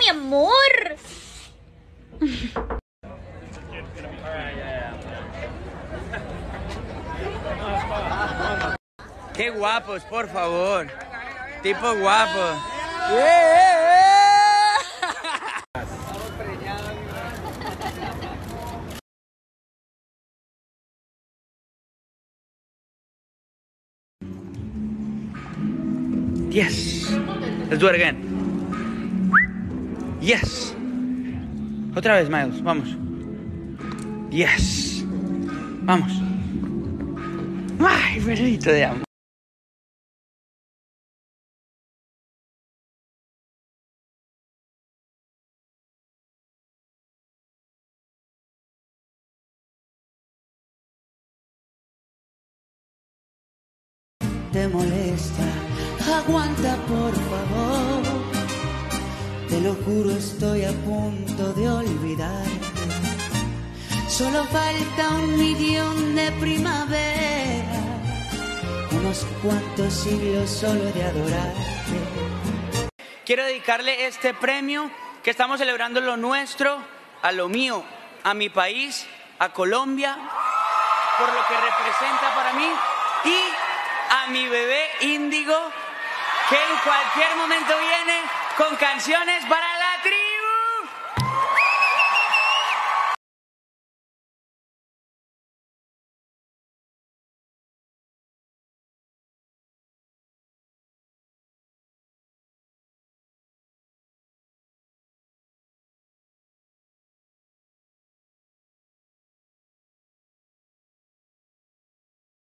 mi amor. Qué guapos, por favor. Tipo guapo. Yes. Let's do it again. Yes. Otra vez, Miles. Vamos. Yes. Vamos. Ay, perrito de amor. Te molesta, aguanta por favor. Te lo juro, estoy a punto de olvidarte. Solo falta 1.000.000 de primavera, unos cuantos siglos solo de adorarte. Quiero dedicarle este premio que estamos celebrando lo nuestro, a lo mío, a mi país, a Colombia, por lo que representa para mí, y a mi bebé Índigo, que en cualquier momento viene con canciones para